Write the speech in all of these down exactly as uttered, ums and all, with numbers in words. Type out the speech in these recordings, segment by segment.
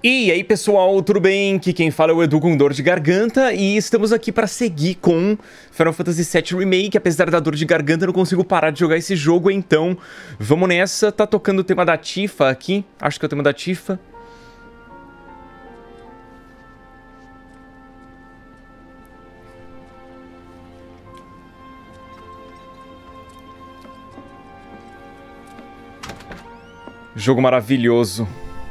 E aí pessoal, tudo bem? Aqui quem fala é o Edu com dor de garganta e estamos aqui para seguir com Final Fantasy sete Remake. Apesar da dor de garganta, eu não consigo parar de jogar esse jogo, então vamos nessa. Tá tocando o tema da Tifa aqui, acho que é o tema da Tifa. Jogo maravilhoso.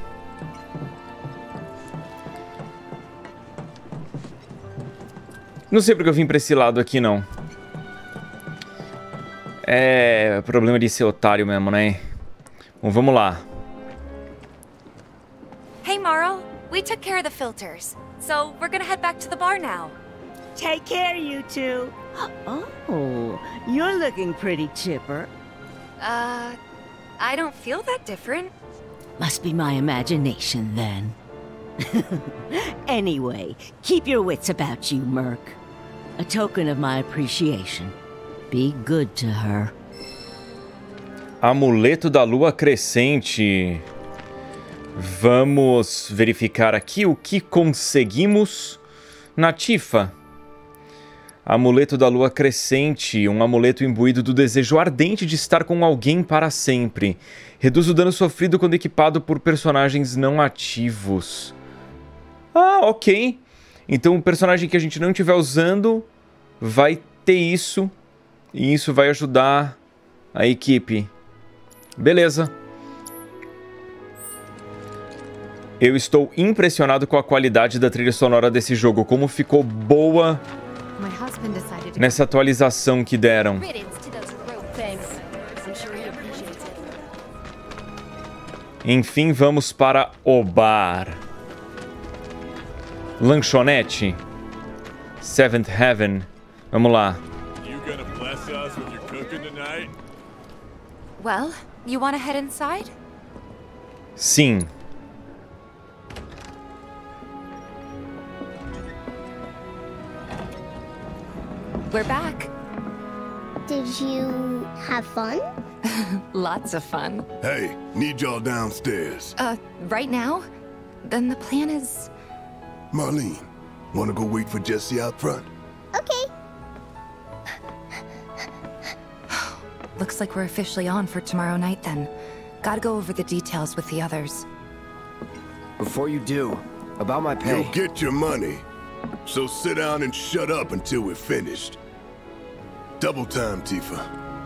Não sei porque eu vim pra esse lado aqui, não. É problema de ser otário mesmo, né? Bom, vamos lá. Hey, Marl. We took care of the filters. So, we're gonna head back to the bar now. Take care, you two. Oh, you're looking pretty chipper. Uh, I don't feel that different. Must be my imagination, then. Anyway, keep your wits about you, Merc. A token of my appreciation. Be good to her. Amuleto da Lua Crescente. Vamos verificar aqui o que conseguimos na Tifa. Amuleto da Lua Crescente. Um amuleto imbuído do desejo ardente de estar com alguém para sempre. Reduz o dano sofrido quando equipado por personagens não ativos. Ah, ok. Então o personagem que a gente não estiver usando vai ter isso. E isso vai ajudar a equipe. Beleza. Eu estou impressionado com a qualidade da trilha sonora desse jogo. Como ficou boa nessa atualização que deram. Enfim, vamos para o bar. Lanchonete. Seventh Heaven. Vamos lá. Well, you wanna head inside? Sim. We're back. Did you have fun? Lots of fun. Hey, need y'all downstairs. Uh, right now? Then the plan is... Marlene, wanna go wait for Jesse out front? Okay. Looks like we're officially on for tomorrow night then. Gotta go over the details with the others. Before you do, about my pay... You'll get your money. So sit down and shut up until we're finished. Double time, Tifa.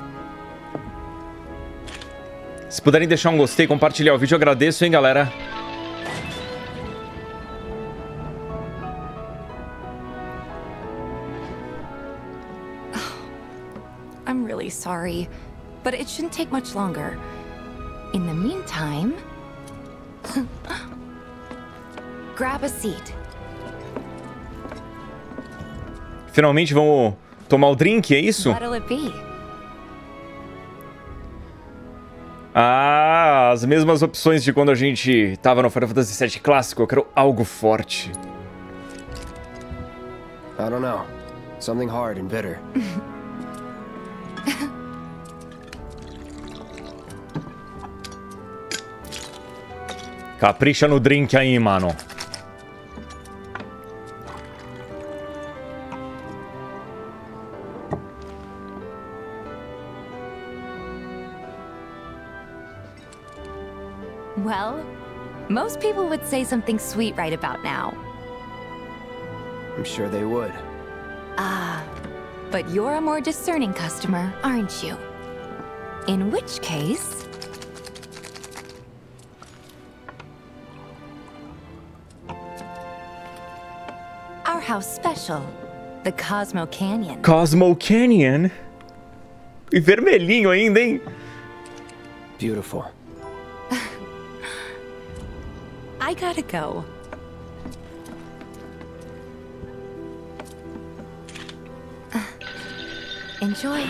Se puderem deixar um gostei e compartilhar o vídeo, eu agradeço, hein, galera? I'm really sorry, but it shouldn't take much longer. In the meantime... grab a seat. Finalmente vamos tomar o drink, é isso? What'll it be? Ah, as mesmas opções de quando a gente tava no Final Fantasy sete clássico. Eu quero algo forte. I don't know. Something hard and bitter. Capricha no drink aí, mano. Well, most people would say something sweet right about now. I'm sure they would. Ah, but you're a more discerning customer, aren't you? In which case... our house special, the Cosmo Canyon. Cosmo Canyon? E vermelhinho ainda, hein? Beautiful. I gotta go. Uh, enjoy.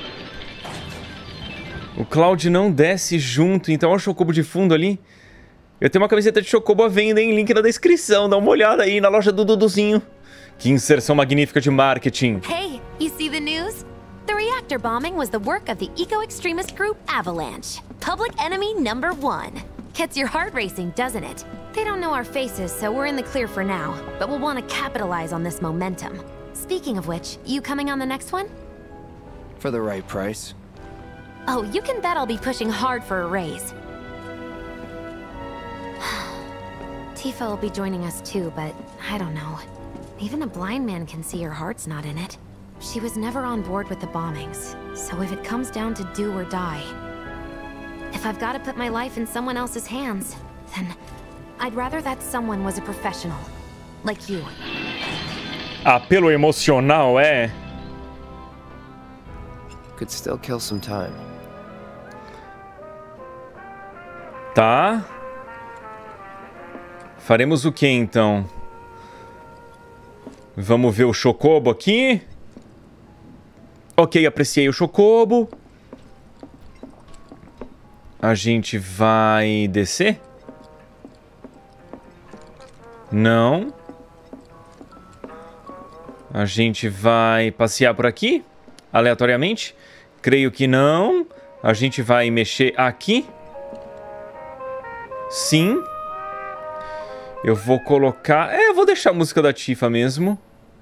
O Cloud não desce junto, então olha o Chocobo de fundo ali. Eu tenho uma camiseta de Chocobo à venda, hein? Link na descrição, dá uma olhada aí na loja do Duduzinho. Que inserção magnífica de marketing. Hey, you see the news? The reactor bombing was the work of the eco-extremist group Avalanche. Public enemy number one. Gets your heart racing, doesn't it? They don't know our faces, so we're in the clear for now. But we'll want to capitalize on this momentum. Speaking of which, you coming on the next one? For the right price. Oh, you can bet I'll be pushing hard for a raise. Tifa will be joining us too, but I don't know. Even a blind man can see her heart's not in it. She was never on board with the bombings, so if it comes down to do or die... If I've got to put my life in someone else's hands, then I'd rather that someone was a professional. Like you. Apelo emocional, é? Could still kill some time. Tá. Faremos o que então? Vamos ver o Chocobo aqui. Ok, apreciei o Chocobo. A gente vai descer? Não. A gente vai passear por aqui? Aleatoriamente? Creio que não. A gente vai mexer aqui? Sim. Eu vou colocar... É, eu vou deixar a música da Tifa mesmo.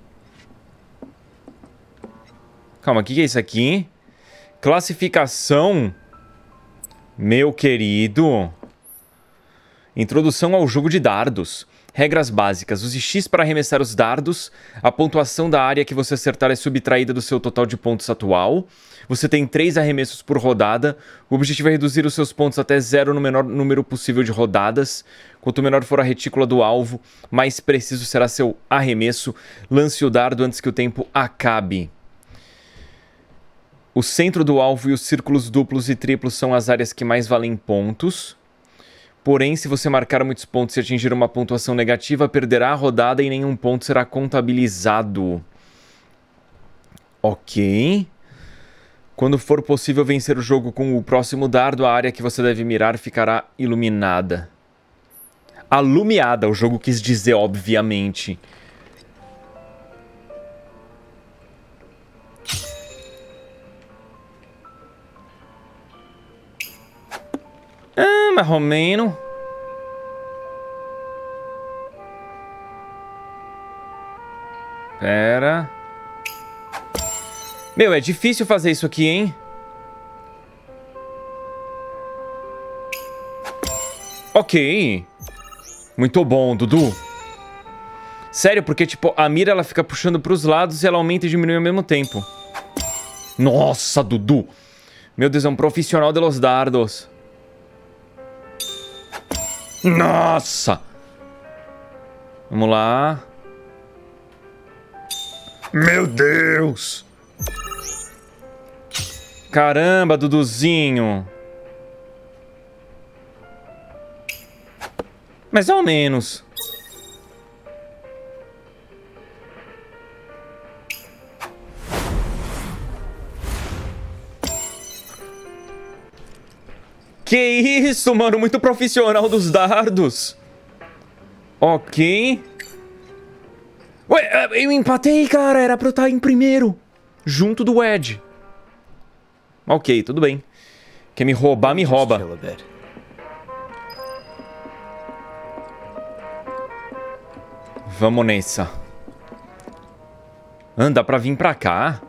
Calma, o que é isso aqui? Classificação... Meu querido. Introdução ao jogo de dardos. Regras básicas. Use X para arremessar os dardos. A pontuação da área que você acertar é subtraída do seu total de pontos atual. Você tem três arremessos por rodada. O objetivo é reduzir os seus pontos até zero no menor número possível de rodadas. Quanto menor for a retícula do alvo, mais preciso será seu arremesso. Lance o dardo antes que o tempo acabe. O centro do alvo e os círculos duplos e triplos são as áreas que mais valem pontos. Porém, se você marcar muitos pontos e atingir uma pontuação negativa, perderá a rodada e nenhum ponto será contabilizado. Ok. Quando for possível vencer o jogo com o próximo dardo, a área que você deve mirar ficará iluminada. Alumiada, o jogo quis dizer, obviamente. Ah, mais ou menos. Pera. Meu, é difícil fazer isso aqui, hein? Ok. Muito bom, Dudu. Sério, porque, tipo, a mira, ela fica puxando pros lados e ela aumenta e diminui ao mesmo tempo. Nossa, Dudu. Meu Deus, é um profissional de los dardos. Nossa! Vamos lá. Meu Deus! Caramba, Duduzinho. Mais ou menos. Que isso, mano? Muito profissional dos dardos. Ok. Ué, eu empatei, cara. Era pra eu estar em primeiro. Junto do Ed. Ok, tudo bem. Quer me roubar, me rouba. Vamos nessa. Anda pra vir pra cá.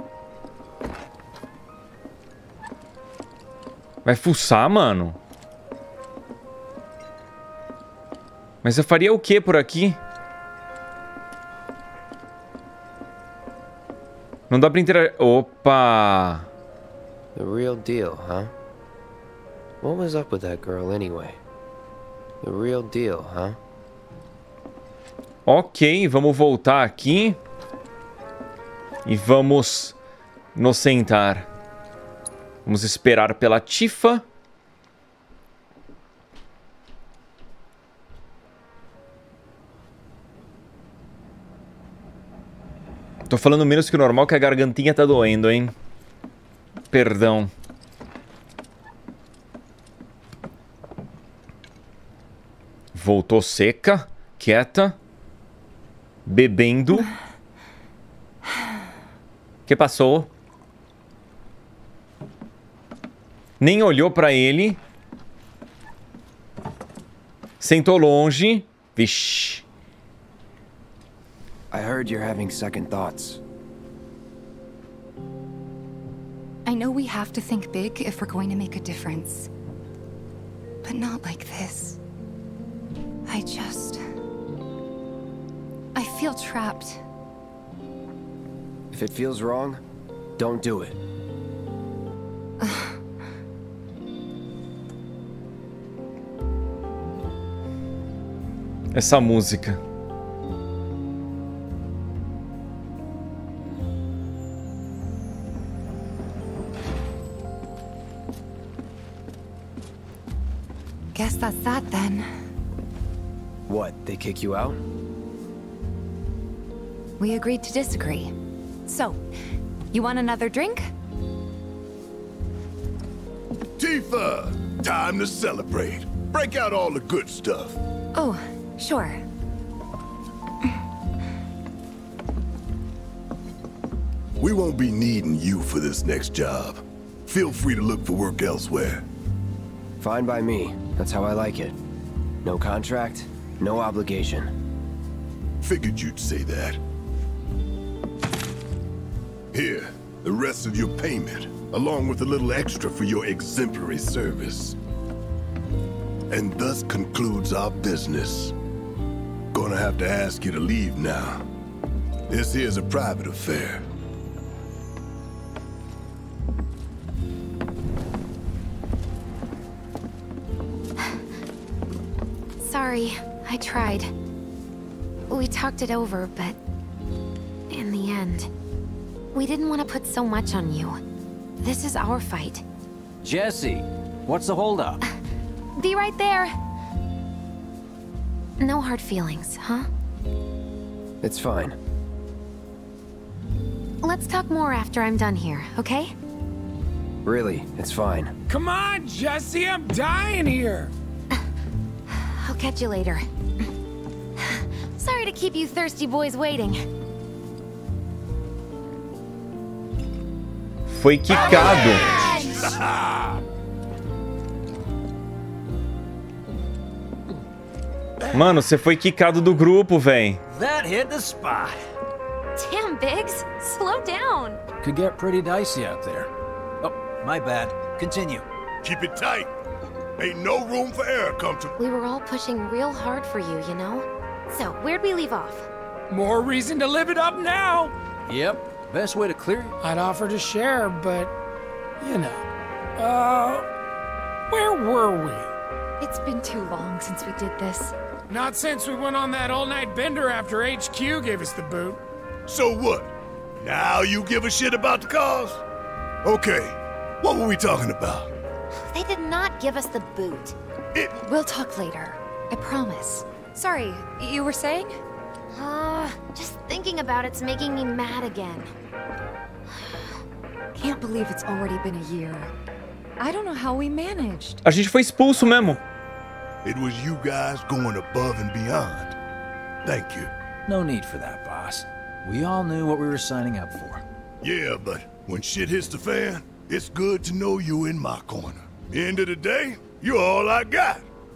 Vai fuçar, mano? Mas eu faria o que por aqui? Não dá pra interagir... Opa! The real deal, huh? What was up with that girl anyway? The real deal, huh? Ok, vamos voltar aqui. E vamos nos sentar. Vamos esperar pela Tifa. Tô falando menos que o normal, que a gargantinha tá doendo, hein? Perdão. Voltou seca, quieta, bebendo. O que passou? Nem olhou pra ele. Sentou longe. Vixe. I heard you're having second thoughts. I know we have to think big if we're going to make a difference. But not like this. I just... I feel trapped. If it feels wrong, don't do it. Essa música. Guess that's that then. What, they kick you out? We agreed to disagree. So, you want another drink? Tifa! Time to celebrate. Break out all the good stuff. Oh, sure. We won't be needing you for this next job. Feel free to look for work elsewhere. Fine by me. That's how I like it. No contract, no obligation. Figured you'd say that. Here, the rest of your payment, along with a little extra for your exemplary service. And thus concludes our business. Gonna have to ask you to leave now. This here's a private affair. Sorry, I tried. We talked it over, but in the end, we didn't want to put so much on you. This is our fight. Jesse, what's the holdup? Be right there. No hard feelings, huh? It's fine. Let's talk more after I'm done here, okay? Really, it's fine. Come on, Jesse, I'm dying here. I'll catch you later. Sorry to keep you thirsty boys waiting. Foi quicado. Mano, você foi quicado do grupo, véi. That hit the spot. Damn, Biggs. Slow down. Could get pretty dicey out there. Oh, my bad. Continue. Keep it tight. Ain't no room for error, come to... We were all pushing real hard for you, you know? So, where'd we leave off? More reason to live it up now. Yep. Best way to clear... I'd offer to share, but, you know. Uh, where were we? It's been too long since we did this. Not since we went on that all-night bender after H Q gave us the boot. So what? Now you give a shit about the cause? Okay, what were we talking about? They did not give us the boot. It... We'll talk later. I promise. Sorry, you were saying? Uh, just thinking about it's making me mad again. Can't believe it's already been a year. I don't know how we managed. A gente foi expulso mesmo. It was you guys going above and beyond. Thank you. No need for that, boss. We all knew what we were signing up for. Yeah, but when shit hits the fan, it's good to know you in my corner. End of the day, you're all I got.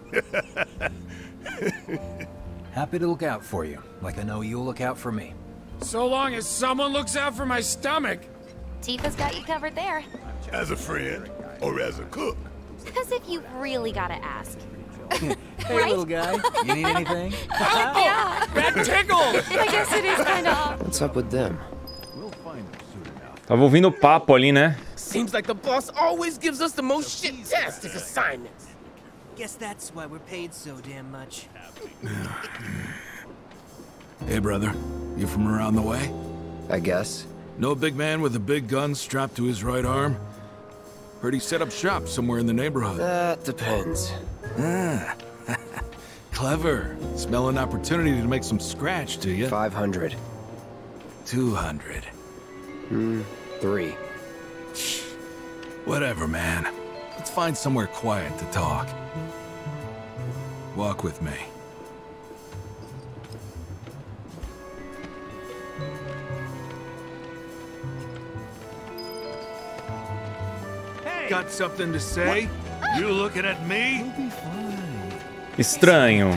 Happy to look out for you, like I know you'll look out for me. So long as someone looks out for my stomach. Tifa's got you covered there. As a friend, or as a cook. As if you really gotta ask. Hey, Right? little guy, you need anything? Yeah, That tickles! I guess it is kind of... What's up with them? Tava ouvindo papo ali, né? Seems like the boss always gives us the most shit tasks as assignments. Guess that's why we're paid so damn much. Hey, brother. You from around the way? I guess. Know a big man with a big gun strapped to his right arm? Heard he set up shop somewhere in the neighborhood. That depends. Ah. Clever. Smell an opportunity to make some scratch, do you? Five hundred. Two hundred. Hmm, three. Whatever, man. Let's find somewhere quiet to talk. Walk with me. Got something to say? You looking at me? You'll be fine. Estranho.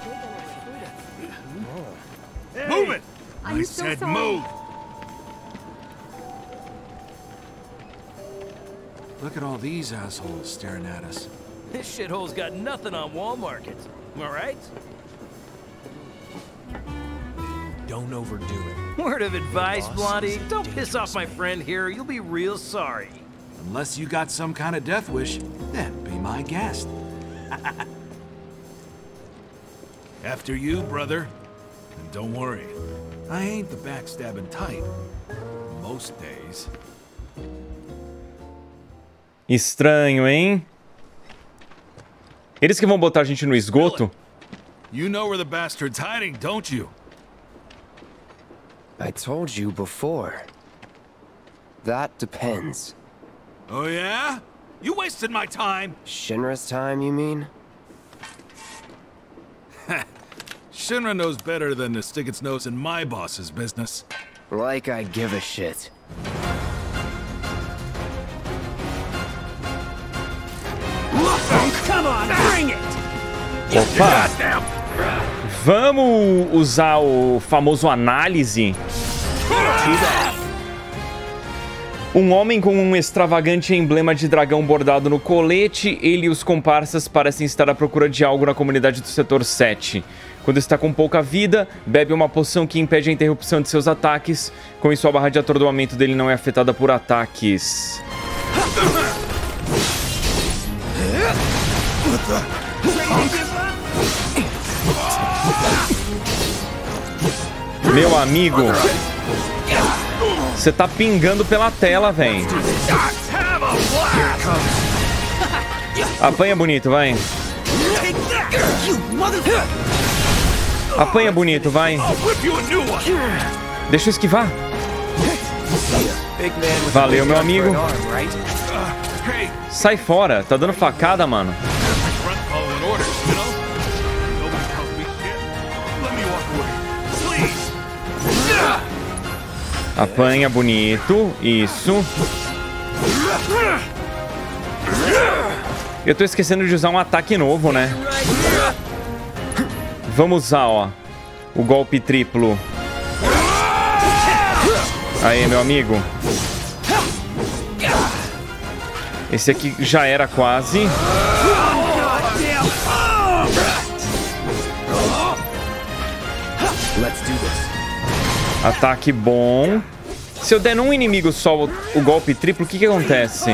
Move it! I said move! Look at all these assholes staring at us. This shithole's got nothing on Wall Market. Am I right? Don't overdo it. Word of advice, Blondie. Don't piss off my friend here. You'll be real sorry. Unless you got some kind of death wish, then be my guest. After you, brother. And don't worry, I ain't the backstabbing type. Most days. Estranho, hein? Eles que vão botar a gente no esgoto? You know where the bastard's hiding, don't you? I told you before. That depends. Oh yeah? You wasted my time! Shinra's time, you mean? Shinra knows better than to stick its nose in my boss's business. Like I give a shit. Come on, bring it! Opa! Vamos usar o famoso análise. Um homem com um extravagante emblema de dragão bordado no colete. Ele e os comparsas parecem estar à procura de algo na comunidade do setor sete. Quando está com pouca vida, bebe uma poção que impede a interrupção de seus ataques. Com isso, a barra de atordoamento dele não é afetada por ataques. Meu amigo, você tá pingando pela tela, velho. Apanha bonito, vai. Apanha bonito, vai. Deixa eu esquivar. Valeu, meu amigo. Sai fora, tá dando facada, mano. Apanha bonito, isso. Eu tô esquecendo de usar um ataque novo, né? Vamos usar, ó, o golpe triplo. Aí, meu amigo. Esse aqui já era quase. Ataque bom. Se eu der num inimigo só o, o golpe triplo, o que que acontece?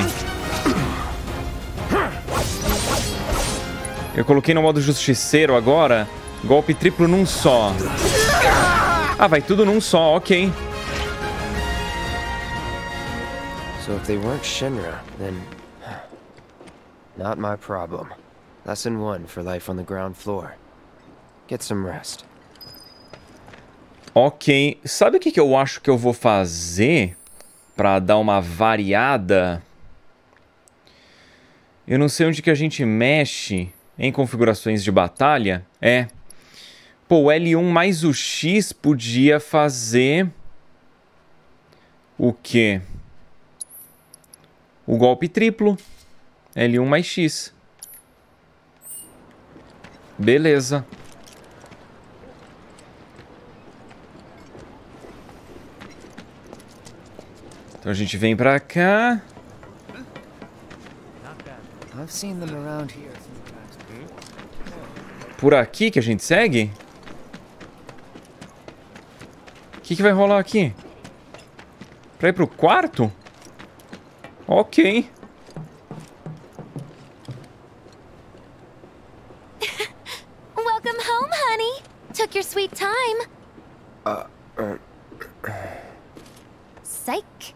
Eu coloquei no modo justiceiro agora. Golpe triplo num só. Ah, vai tudo num só, ok. So if they weren't Shinra, then... not my problem. Lesson one for life on the ground floor. Get some rest. Ok. Sabe o que que eu acho que eu vou fazer pra dar uma variada? Eu não sei onde que a gente mexe em configurações de batalha. É. Pô, o L um mais o X podia fazer... o quê? O golpe triplo. L um mais X. Beleza. Então a gente vem pra cá. Por aqui que a gente segue? O que que vai rolar aqui? Pra ir pro quarto? Ok. Welcome home, honey. Took your sweet time. Uh, uh... Psych.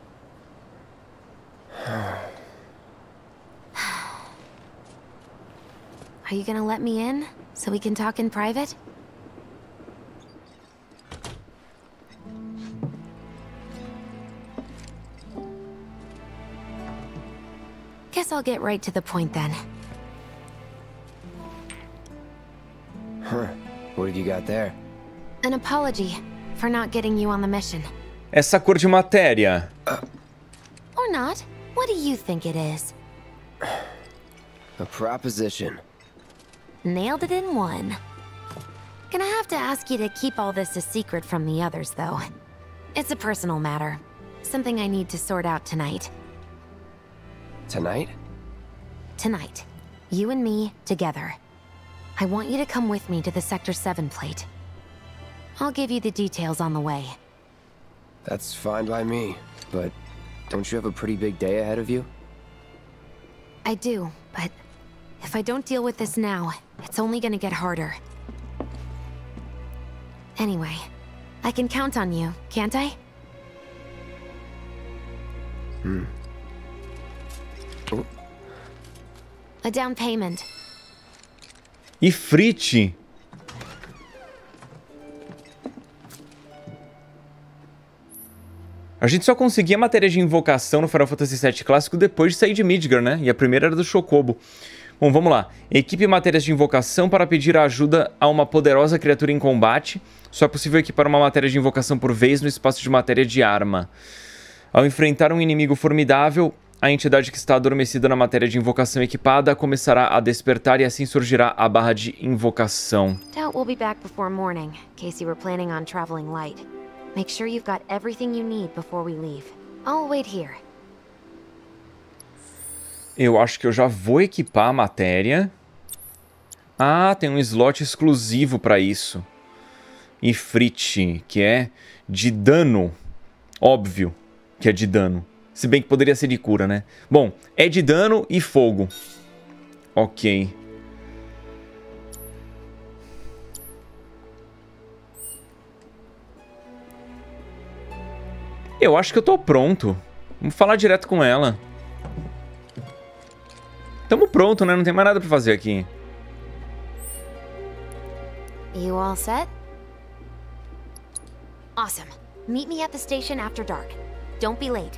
Are you gonna let me in so we can talk in private? Guess I'll get right to the point then. Huh. What have you got there? An apology for not getting you on the mission. Essa cor de matéria. Uh. Or not. What do you think it is? A proposition. Nailed it in one. Gonna have to ask you to keep all this a secret from the others, though. It's a personal matter. Something I need to sort out tonight. Tonight? Tonight. You and me, together. I want you to come with me to the Sector seven plate. I'll give you the details on the way. That's fine by me, but don't you have a pretty big day ahead of you? I do, but if I don't deal with this now, it's only gonna get harder. Anyway, I can count on you, can't I? Hmm. Oh. A down payment. Ifrit. A gente só conseguia matéria de invocação no Final Fantasy sete Clássico depois de sair de Midgar, né? E a primeira era do Chocobo. Bom, vamos lá. Equipe matérias de invocação para pedir ajuda a uma poderosa criatura em combate. Só é possível equipar uma matéria de invocação por vez no espaço de matéria de arma. Ao enfrentar um inimigo formidável, a entidade que está adormecida na matéria de invocação equipada começará a despertar e assim surgirá a barra de invocação. Doubt we'll be back before morning, in case you were planning on traveling light. Make sure you've got everything you need before we leave. I'll wait here. Eu acho que eu já vou equipar a matéria. Ah, tem um slot exclusivo para isso. Ifrit, que é de dano. Óbvio que é de dano. Se bem que poderia ser de cura, né? Bom, é de dano e fogo. Ok. Eu acho que eu tô pronto. Vamos falar direto com ela. Tamo pronto, né? Não tem mais nada pra fazer aqui. You all set? Awesome. Meet me at the station after dark. Don't be late.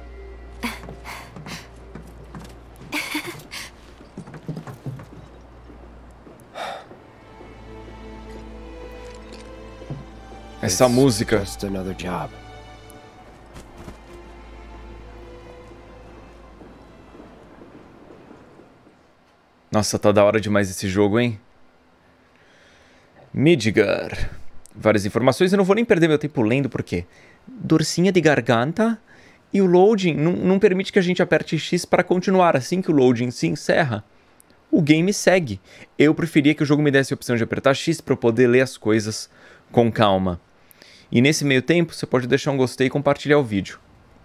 Essa música. Just another job. Nossa, tá da hora demais esse jogo, hein? Midgar. Várias informações, eu não vou nem perder meu tempo lendo, porque dorzinha de garganta e o loading não, não permite que a gente aperte X para continuar. Assim que o loading se encerra, o game segue. Eu preferia que o jogo me desse a opção de apertar X para eu poder ler as coisas com calma. E nesse meio tempo, você pode deixar um gostei e compartilhar o vídeo.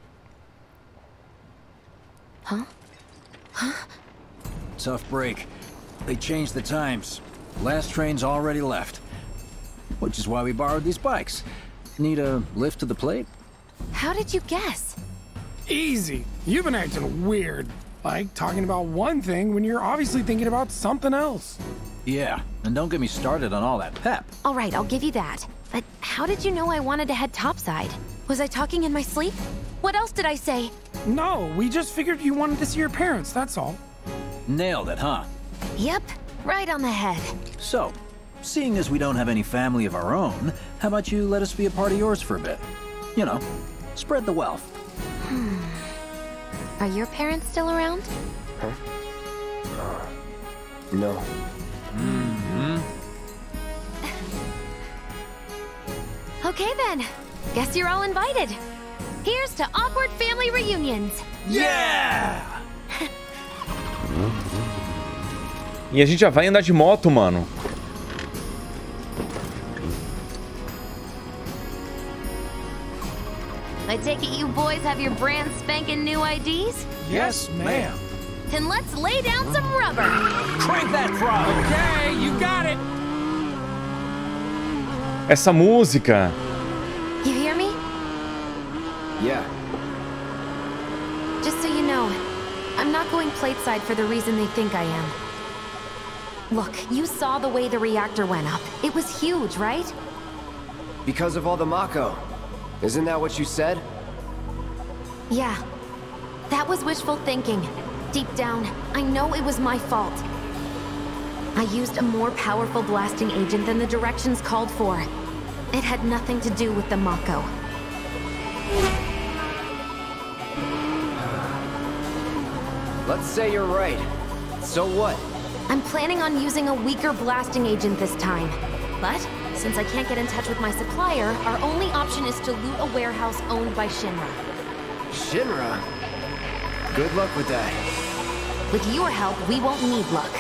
Huh? Huh? Tough break. They changed the times. Last train's already left. Which is why we borrowed these bikes. Need a lift to the plate? How did you guess? Easy. You've been acting weird. Like talking about one thing when you're obviously thinking about something else. Yeah, and don't get me started on all that pep. All right, I'll give you that. But how did you know I wanted to head topside? Was I talking in my sleep? What else did I say? No, we just figured you wanted to see your parents, that's all. Nailed it, huh? Yep, right on the head. So, seeing as we don't have any family of our own, how about you let us be a part of yours for a bit? You know, spread the wealth. Hmm. Are your parents still around? Huh? No. Mm-hmm. Okay then. Guess you're all invited. Here's to awkward family reunions. Yeah! E a gente já vai andar de moto, mano. I take it you boys have your brand spanking new I Ds? Yes, ma'am. Then let's lay down some rubber. Crank that throttle. Okay, you got it. Essa música. You hear me? Yeah. Just so you know, I'm not going plateside for the reason they think I am. Look, you saw the way the reactor went up. It was huge, right? Because of all the Mako. Isn't that what you said? Yeah. That was wishful thinking. Deep down, I know it was my fault. I used a more powerful blasting agent than the directions called for. It had nothing to do with the Mako. Let's say you're right. So what? I'm planning on using a weaker blasting agent this time. But, since I can't get in touch with my supplier, our only option is to loot a warehouse owned by Shinra. Shinra? Good luck with that. With your help, we won't need luck.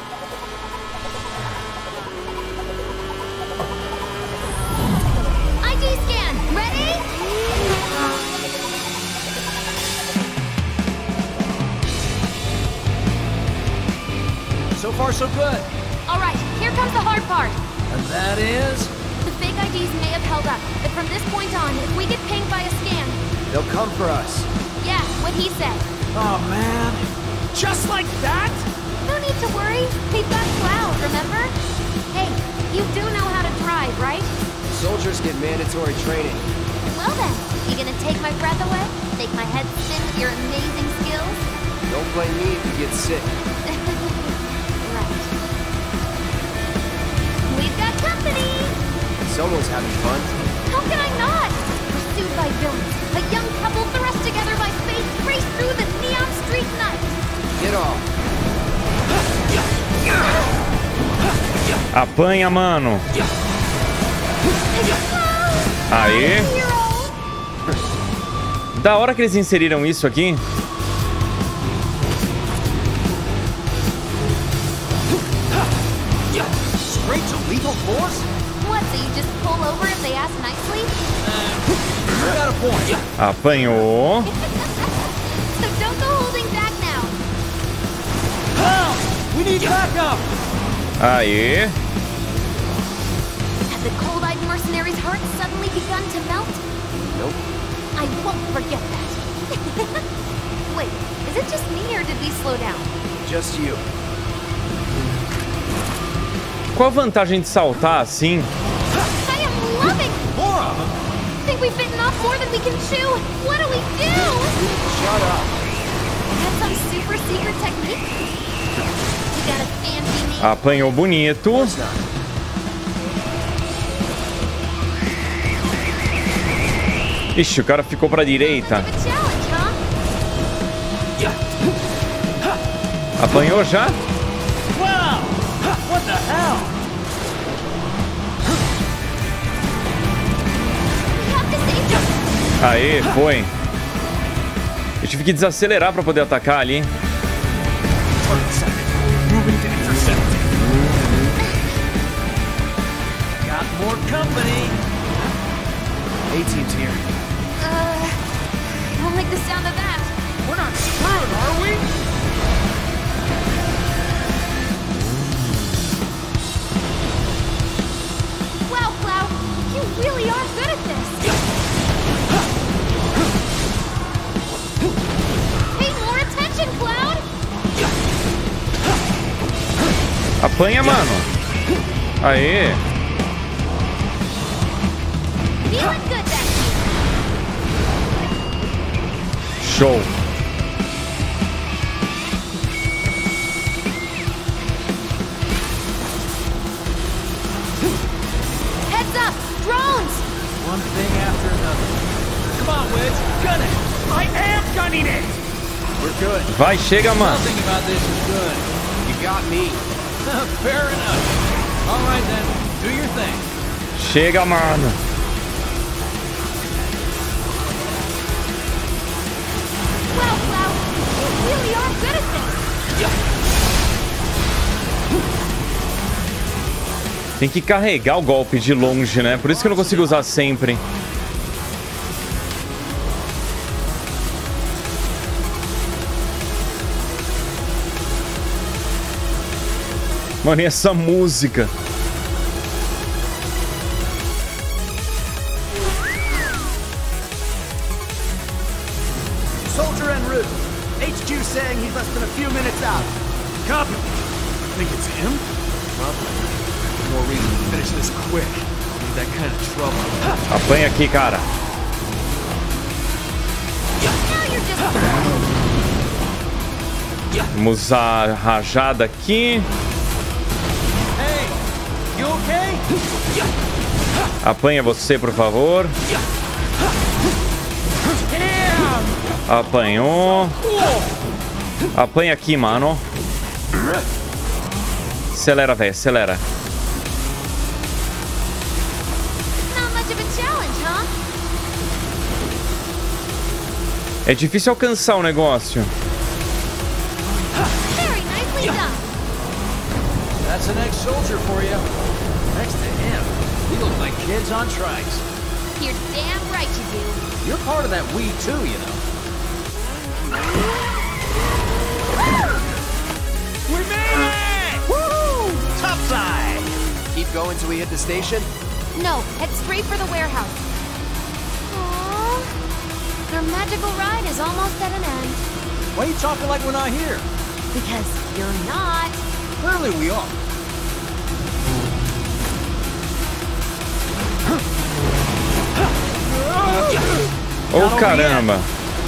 I D scan! Ready? So far, so good. Alright, here comes the hard part. And that is? The fake I Ds may have held up, but from this point on, if we get pinged by a scan... They'll come for us. Yeah, what he said. Oh, man. Just like that? No need to worry. We've got Cloud, remember? Hey, you do know how to drive, right? Soldiers get mandatory training. Well then, you gonna take my breath away? Make my head spin with your amazing skills? Don't blame me if you get sick. Right. We've got company! Someone's having fun. How can I not? Pursued by villains, a young couple thrust together by fate race through the neon street night. Get off. Apanha, mano. Aê. Da hora que eles inseriram isso aqui. Straight to lethal force? What, so you just pull over if they ask nicely? You got a point. Apanhou. So don't go holding back now. Help! We need backup! Aê. Have the cold-eyed mercenaries' hearts suddenly begun to melt? Nope. I won't forget that. Wait, is it just me or did we slow down? Just you. Qual a vantagem de saltar assim? I am loving. More of them? Think we've bitten off more than we can chew. What do we do? Shut up. That's some super secret technique. You got a fancy name. Apanhou bonito. Ixi, o cara ficou pra direita. Apanhou já? Wow! What the hell? Aê, foi. Eu tive que desacelerar pra poder atacar ali. Got more company. A-team's here. Uh, I don't like the sound of that. We're not screwed, are we? Wow, Cloud, you really are good at this. Pay more attention, Cloud. Apanha, mano. Aê. Feeling good back here. Show. Heads up, drones. One thing after another. Come on, Wedge, gun it. I am gunning it. We're good. Vai, chega, mano. Nothing about this is good. You got me. Fair enough. All right then, do your thing. Chega, mano. Wow, Cloud, you really are good at this. Tem que carregar o golpe de longe, né? Por isso que eu não consigo usar sempre. Mano, e essa música? Soldier en route. H Q saying he's less than a few minutes out. Copy. Think it's him? Probably. More reason to finish this quick. Don't need that kind of trouble. Apanha aqui, cara. Vamos usar a rajada aqui. Hey, you okay? Apanha você, por favor. Apanhou. Apanha aqui, mano. Acelera, velho, acelera. É difícil alcançar o negócio. That's an ex-soldier for you. Next to him, we look like kids on trikes. You're damn right you do. You're part of that we too, you know. We made it! Woohoo! Topside! Keep going till we hit the station? No, head straight for the warehouse. Aww. Our magical ride is almost at an end. Why are you talking like we're not here? Because you're not. Clearly we are. Oh, caramba.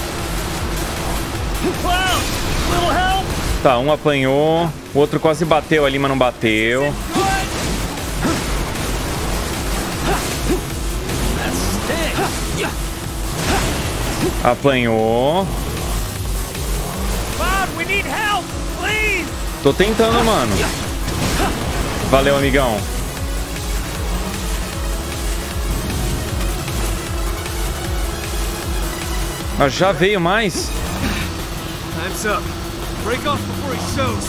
Tá, um apanhou. O outro quase bateu ali, mas não bateu. Apanhou. Tô tentando, mano. Valeu, amigão. Ah, já veio mais? Time's up. Break off before he shows.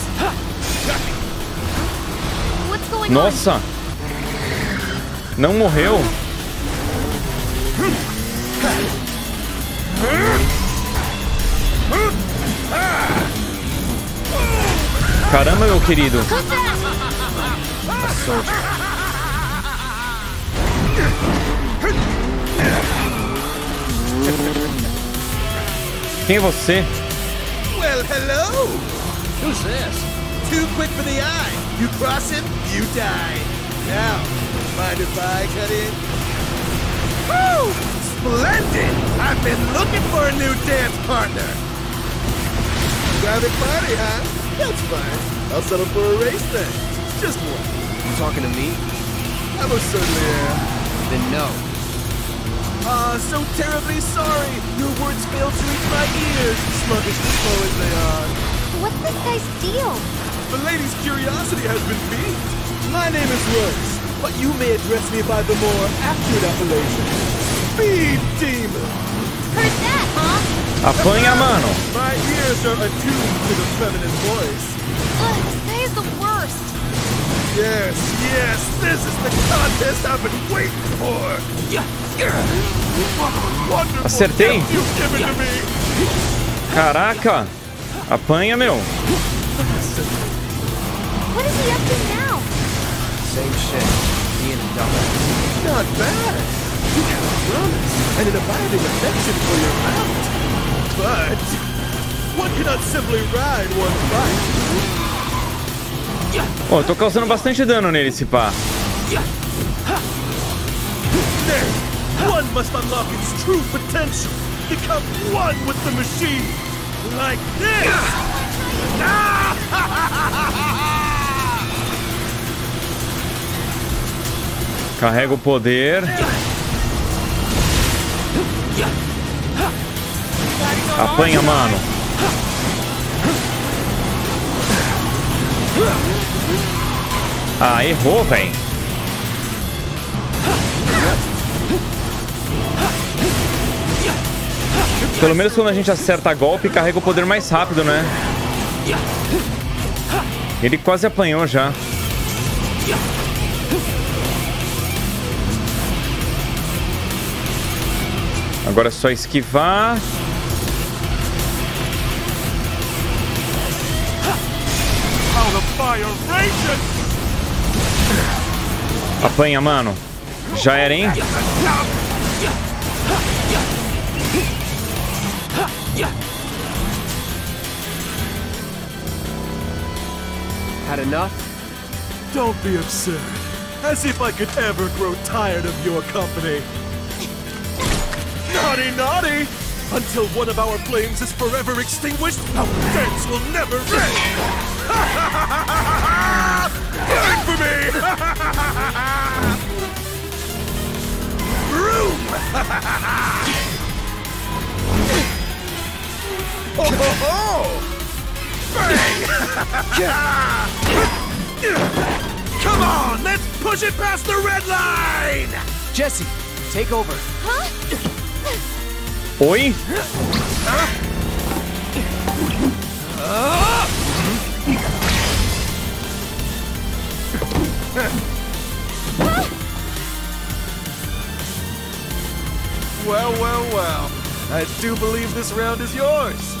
What's going on? Nossa. Não morreu. Caramba, meu querido. Quem é você? Well, hello! Who's this? Too quick for the eye. You cross him, you die. Now, mind if I cut in? Woo! Splendid! I've been looking for a new dance partner. Private party, huh? That's fine. I'll settle for a race then. Just one. You talking to me? I most certainly am. Then no. Ah, uh, so terribly sorry. Your words fail to reach my ears, sluggish and slow as they are. What's this guy's deal? The lady's curiosity has been piqued. My name is Rose, but you may address me by the more accurate appellation, Speed Demon. Heard that, huh? Apanha, mano. My ears are attuned to the feminine voice. Ugh, this guy is the worst. Yes, yes, this is the contest I've been waiting for. Acertei. Caraca. Apanha, meu. What is he up to now? Same shit. Being a dumbass. Not bad. You have a promise and an abiding affection for your mount. But one cannot simply ride one bike. Pô, eu tô causando bastante dano nele, esse pá. There, one must unlock its true potential. Become one with the machine. Like this. Carrega o poder. Apanha, mano. Ah, errou, velho. Pelo menos quando a gente acerta golpe, carrega o poder mais rápido, né? Ele quase apanhou já. Agora é só esquivar. Apanha, mano. Já era, hein? Had enough? Don't be absurd. As if I could ever grow tired of your company. Naughty, naughty! Until one of our flames is forever extinguished, our dance will never end! Wait for me! Room! Oh ho ho! Bang! Come on, let's push it past the red line! Jesse, take over. Huh? Oi? Huh? Uh. Well, well, well. I do believe this round is yours.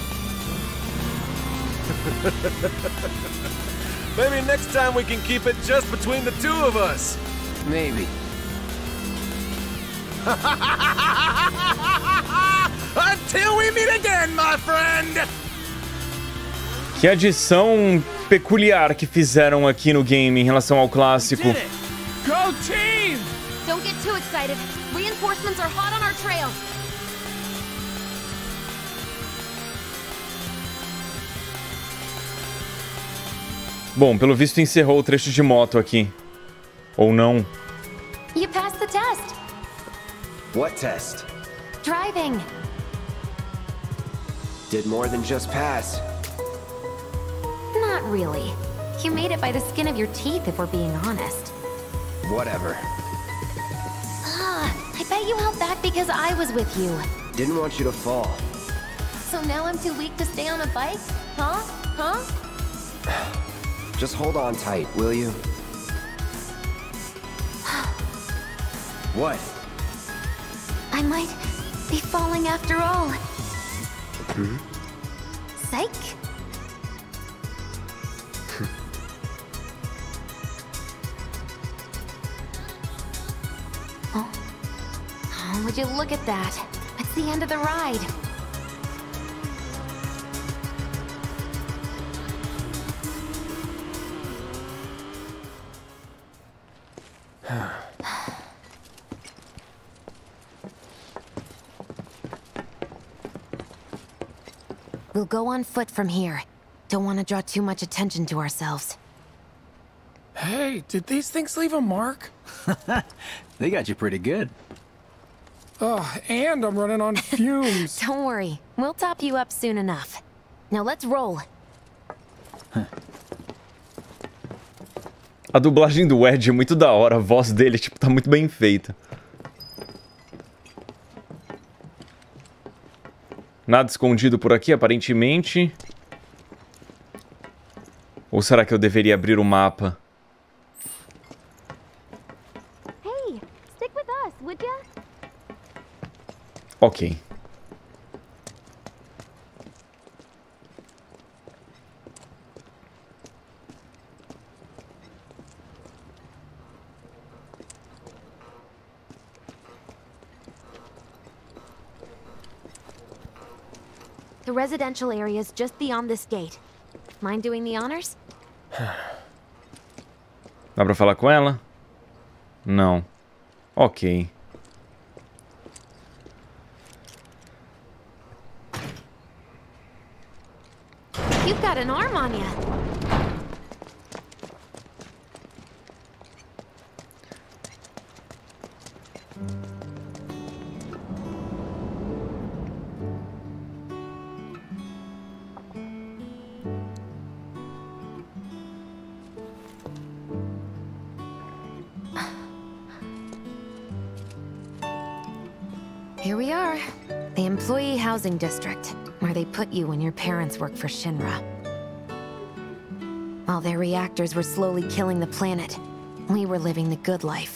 Maybe next time we can keep it just between the two of us. Maybe. Until we meet again, my friend! Que adição peculiar que fizeram aqui no game em relação ao clássico. Go team! Don't get too excited. Reinforcements are hot on our trail. Bom, pelo visto encerrou o trecho de moto aqui. Ou não. You passed the test. What test? Driving. Did more than just pass. Not really. You made it by the skin of your teeth, if we're being honest. Whatever. Ah, I bet you held back because I was with you. Didn't want you to fall. So now I'm too weak to stay on a bike? Huh? Huh? Just hold on tight, will you? What? I might be falling after all. Hmm? Psych. Oh. Oh, would you look at that? It's the end of the ride. We'll go on foot from here. Don't want to draw too much attention to ourselves. Hey, did these things leave a mark? They got you pretty good. Oh, and I'm running on fumes. Don't worry. We'll top you up soon enough. Now let's roll. A dublagem do Ed é muito da hora. A voz dele, tipo, tá muito bem feita. Nada escondido por aqui, aparentemente. Ou será que eu deveria abrir o mapa? Hey, stick with us, would ya? Ok. The residential area is just beyond this gate. Mind doing the honors? Dá pra falar com ela? Não. Ok. You've got an arm on ya. Here we are. The Employee Housing District, where they put you when your parents work for Shinra. While their reactors were slowly killing the planet, we were living the good life.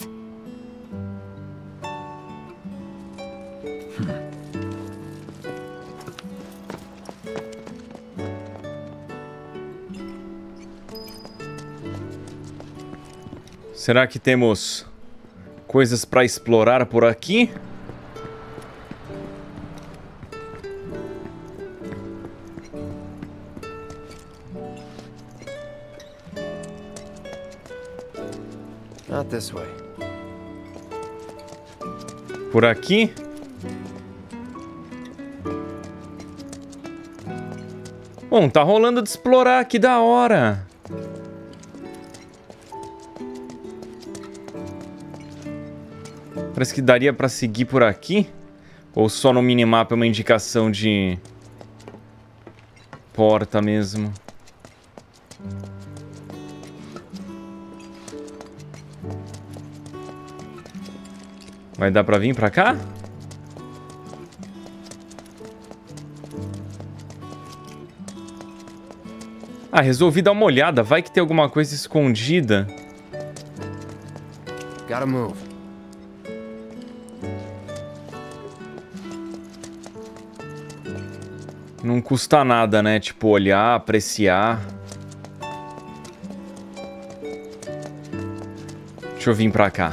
Será que temos coisas para explorar por aqui? Not this way. Por aqui? Bom, tá rolando de explorar, que da hora. Parece que daria pra seguir por aqui. Ou só no minimapa é uma indicação de porta mesmo. Vai dar pra vir pra cá? Ah, resolvi dar uma olhada. Vai que tem alguma coisa escondida. Gotta move. Não custa nada, né? Tipo, olhar, apreciar. Deixa eu vir pra cá.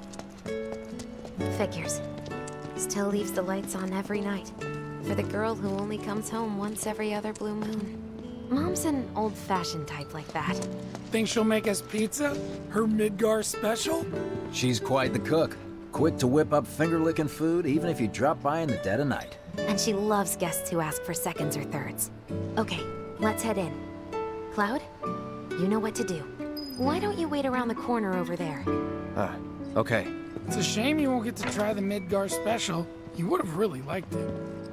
Figures. Still leaves the lights on every night. For the girl who only comes home once every other blue moon. Mom's an old-fashioned type like that. Think she'll make us pizza? Her Midgar special? She's quite the cook. Quick to whip up finger-licking food, even if you drop by in the dead of night. And she loves guests who ask for seconds or thirds. Okay, let's head in. Cloud, you know what to do. Why don't you wait around the corner over there? Ah, okay. It's a shame you won't get to try the Midgar special. You would have really liked it.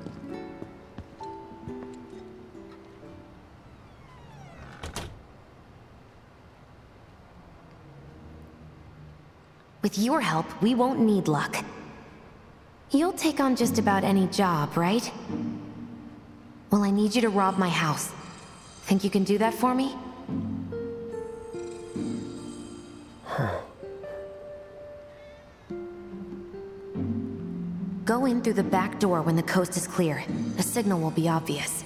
With your help, we won't need luck. You'll take on just about any job, right? Well, I need you to rob my house. Think you can do that for me? Go in through the back door when the coast is clear. The signal will be obvious.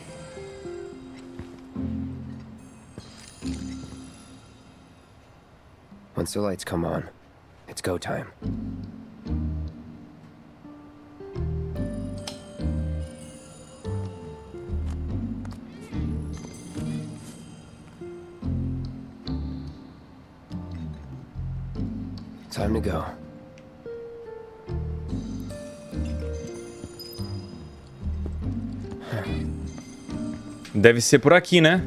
Once the lights come on, it's go time. Time to go. Deve ser por aqui, né?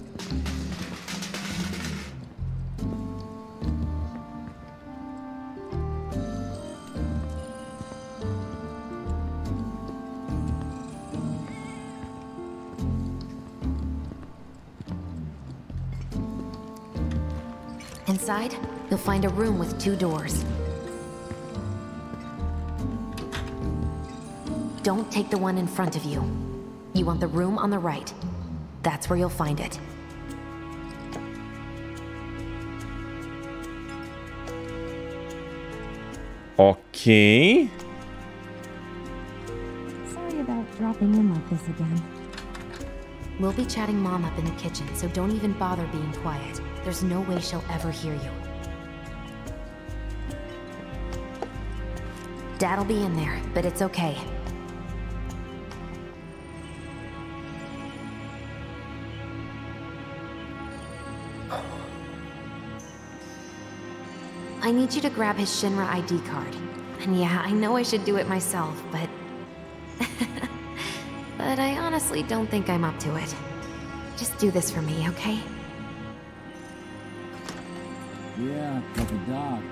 Inside, you'll find a room with two doors. Don't take the one in front of you. You want the room on the right. That's where you'll find it. Ok. Sorry about dropping in like this again. We'll be chatting Mom up in the kitchen, so don't even bother being quiet. There's no way she'll ever hear you. Dad'll be in there, but it's okay. I need you to grab his Shinra I D card. And yeah, I know I should do it myself, but... but I honestly don't think I'm up to it. Just do this for me, okay? Yeah, like a dog.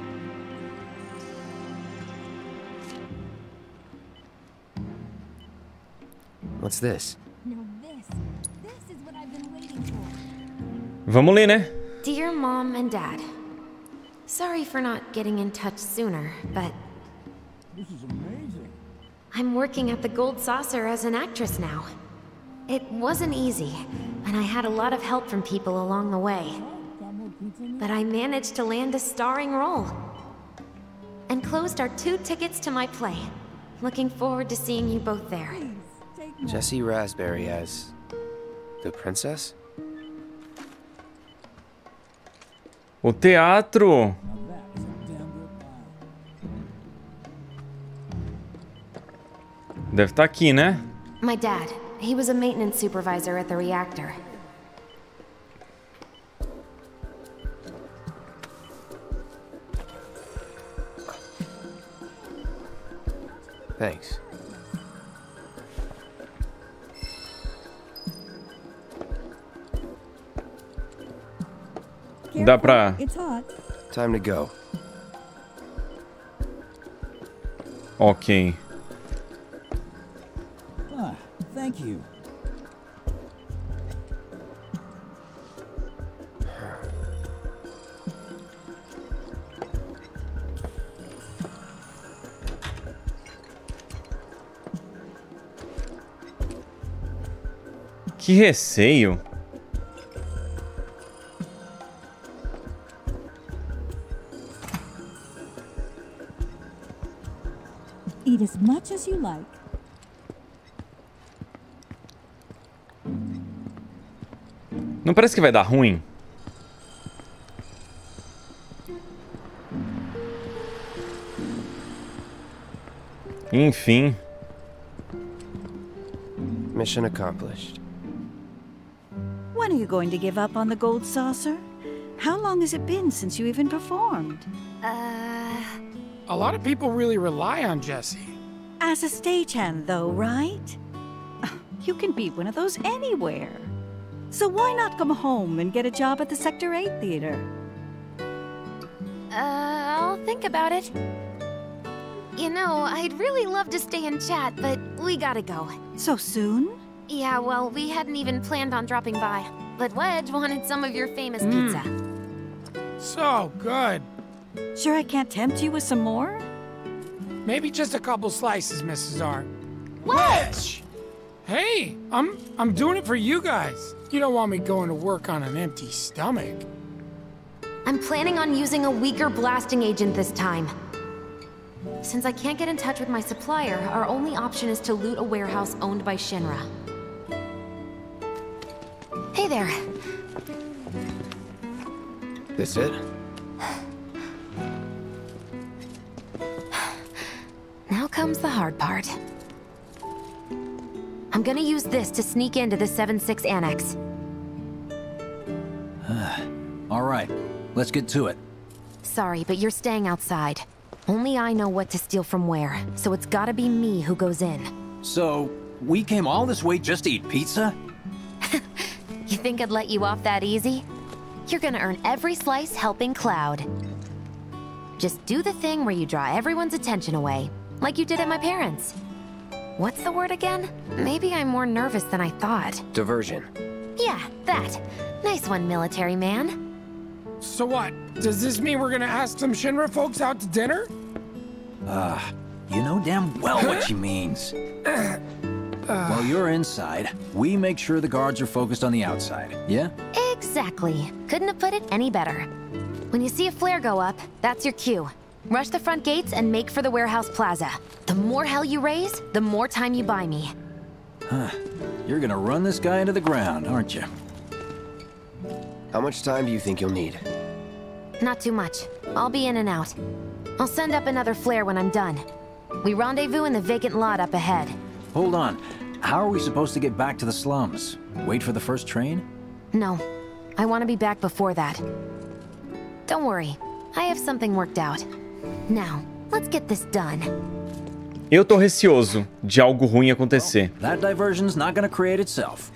What's this? Now this, this is what I've been waiting for. Vamos ler, né? Dear Mom and Dad, sorry for not getting in touch sooner, but... This is amazing. I'm working at the Gold Saucer as an actress now. It wasn't easy, and I had a lot of help from people along the way. But I managed to land a starring role. Enclosed are two tickets to my play. Looking forward to seeing you both there. Jessie Raspberry as the princess? O teatro. Deve estar aqui, né? My dad. He was a maintenance supervisor at the reactor. Thanks. Dá pra... It's hot. Time to go. Ok. Ah, thank you. Que receio. Eat as much as you like. Não parece que vai dar ruim? Enfim. Mission accomplished. When are you going to give up on the gold saucer? How long has it been since you even performed? Uh... A lot of people really rely on Jesse. As a stagehand, though, right? You can beat one of those anywhere. So why not come home and get a job at the Sector eight Theater? Uh, I'll think about it. You know, I'd really love to stay and chat, but we gotta go. So soon? Yeah, well, we hadn't even planned on dropping by. But Wedge wanted some of your famous Mm. pizza. So good. Sure I can't tempt you with some more? Maybe just a couple slices, Missus R. Wedge! Hey, I'm I'm doing it for you guys. You don't want me going to work on an empty stomach. I'm planning on using a weaker blasting agent this time. Since I can't get in touch with my supplier, our only option is to loot a warehouse owned by Shinra. Hey there. This it? Now comes the hard part. I'm gonna use this to sneak into the seven six Annex. All right, let's get to it. Sorry, but you're staying outside. Only I know what to steal from where, so it's gotta be me who goes in. So, we came all this way just to eat pizza? You think I'd let you off that easy? You're gonna earn every slice helping Cloud. Just do the thing where you draw everyone's attention away, like you did at my parents'. What's the word again? Maybe I'm more nervous than I thought. Diversion. Yeah, that. Nice one, military man. So what? Does this mean we're gonna ask some Shinra folks out to dinner? Uh, you know damn well what she means. While you're inside, we make sure the guards are focused on the outside, yeah? Exactly. Couldn't have put it any better. When you see a flare go up, that's your cue. Rush the front gates and make for the warehouse plaza. The more hell you raise, the more time you buy me. Huh. You're gonna run this guy into the ground, aren't you? How much time do you think you'll need? Not too much. I'll be in and out. I'll send up another flare when I'm done. We rendezvous in the vacant lot up ahead. Hold on. How are we supposed to get back to the slums? Wait for the first train? No. I want to be back before that. Don't worry. I have something worked out. Now, let's get this done. Eu tô receoso de algo ruim acontecer. Well, that diversion's not gonna create itself.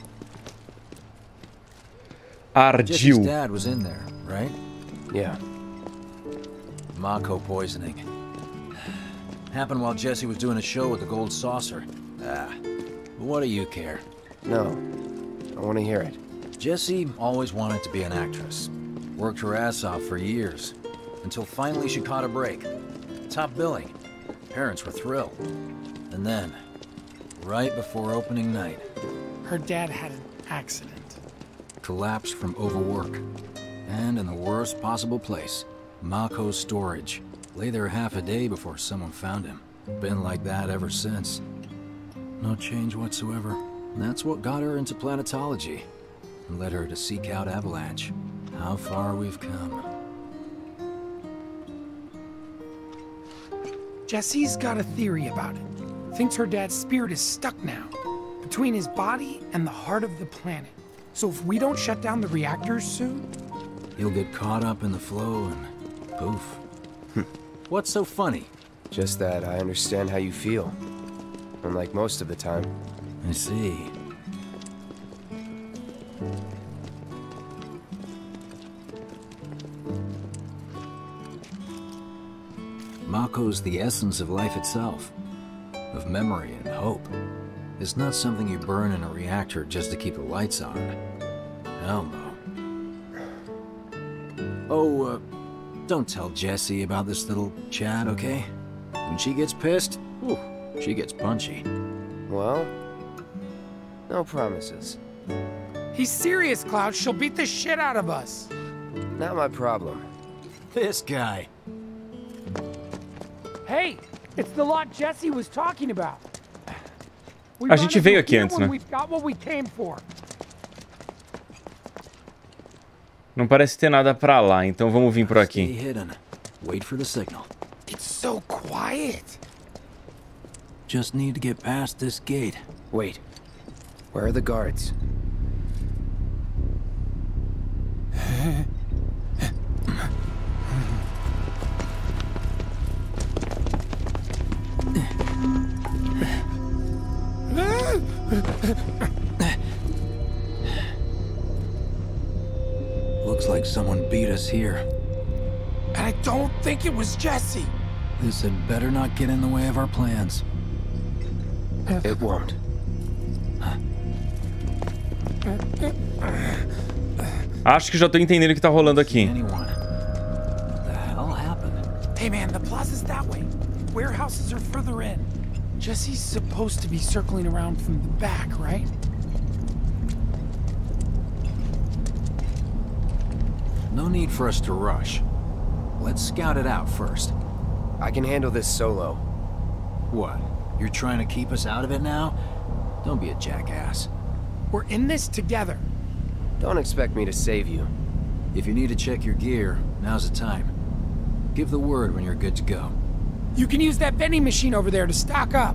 Ardil. Jesse's dad was in there, right? Yeah. Mako poisoning. Happened while Jesse was doing a show with the Gold Saucer. Ah, but what do you care? No, I want to hear it. Jessie always wanted to be an actress. Worked her ass off for years. Until finally she caught a break. Top billing. Parents were thrilled. And then, right before opening night... Her dad had an accident. Collapsed from overwork. And in the worst possible place. Mako's storage. Lay there half a day before someone found him. Been like that ever since. No change whatsoever. And that's what got her into planetology. And led her to seek out Avalanche. How far we've come. Jesse's got a theory about it. Thinks her dad's spirit is stuck now. Between his body and the heart of the planet. So if we don't shut down the reactors soon... He'll get caught up in the flow and poof. What's so funny? Just that I understand how you feel. Unlike most of the time. I see. Mako's the essence of life itself. Of memory and hope. It's not something you burn in a reactor just to keep the lights on. Hell no. Oh, uh, don't tell Jessie about this little chat, okay? When she gets pissed, ooh, she gets punchy. Well, no promises. He's serious, Cloud. She'll beat the shit out of us. Not my problem. This guy. Hey, it's the lot Jesse was talking about. A gente veio aqui antes, né? We've got what we came for. Não parece ter nada pra lá, então vamos vir por aqui. Wait for the signal. It's so quiet. Just need to get past this gate. Wait. Where are the guards? Looks like someone beat us here. And I don't think it was Jesse. This had better not get in the way of our plans. It won't. Acho que já tô entendendo o que tá rolando aqui. Hey man, the plaza's that way. Warehouses are further in. Jesse's supposed to be circling around from the back, right? No need for us to rush. Let's scout it out first. I can handle this solo. What? You're trying to keep us out of it now? Don't be a jackass. We're in this together. Don't expect me to save you. If you need to check your gear, now's the time. Give the word when you're good to go. You can use that vending machine over there to stock up.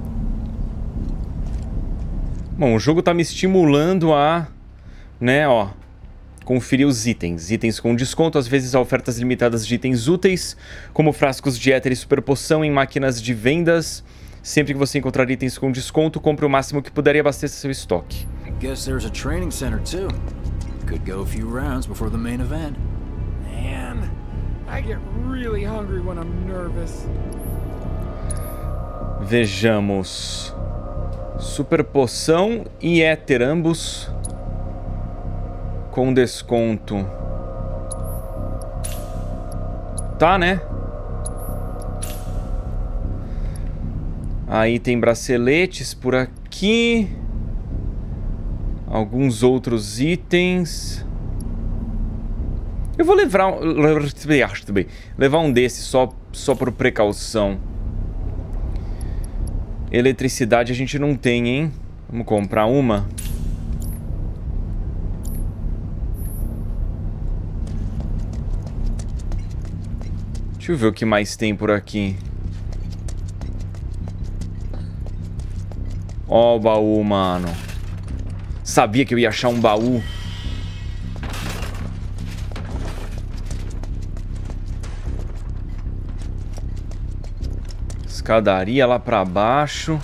Bom, o jogo tá me estimulando a, né, ó, conferir os itens. Itens com desconto, às vezes há ofertas limitadas de itens úteis, como frascos de éter e super poção em máquinas de vendas. Sempre que você encontrar itens com desconto, compre o máximo que puder e abasteça seu estoque. I guess there's a training center too. Could go a few rounds before the main event. Man, I get really hungry when I'm nervous. Vejamos. Super poção e éter, ambos com desconto. Tá, né? Aí tem braceletes por aqui. Alguns outros itens. Eu vou levar um, levar um desses só, só por precaução. Eletricidade a gente não tem, hein? Vamos comprar uma. Deixa eu ver o que mais tem por aqui. Ó o baú, mano. Sabia que eu ia achar um baú. Escadaria lá pra baixo.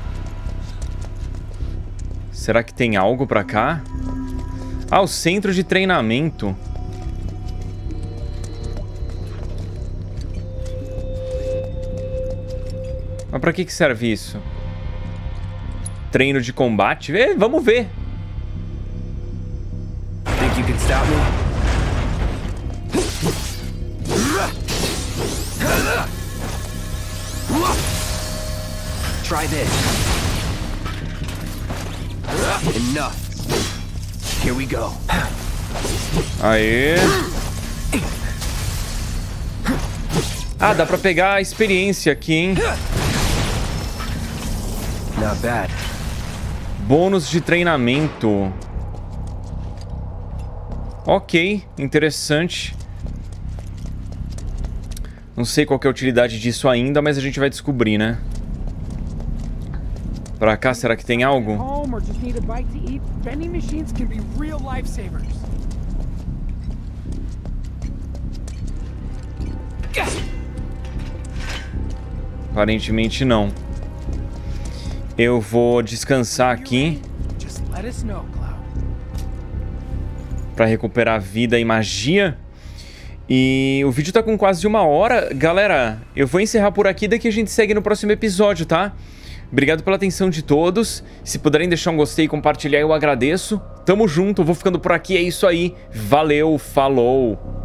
Será que tem algo pra cá? Ah, o centro de treinamento. Mas pra que que serve isso? Treino de combate? É, vamos ver. Think you can stop me? Try this. Enough. Here we go. Aê. Ah, dá pra pegar a experiência aqui, hein? Not bad. Bônus de treinamento. Ok, interessante. Não sei qual que é a utilidade disso ainda, mas a gente vai descobrir, né? Pra cá, será que tem algo? Aparentemente não. Eu vou descansar aqui para recuperar vida e magia. E o vídeo tá com quase uma hora. Galera, eu vou encerrar por aqui, daqui a gente segue no próximo episódio, tá? Obrigado pela atenção de todos. Se puderem deixar um gostei e compartilhar, eu agradeço. Tamo junto, eu vou ficando por aqui, é isso aí. Valeu, falou!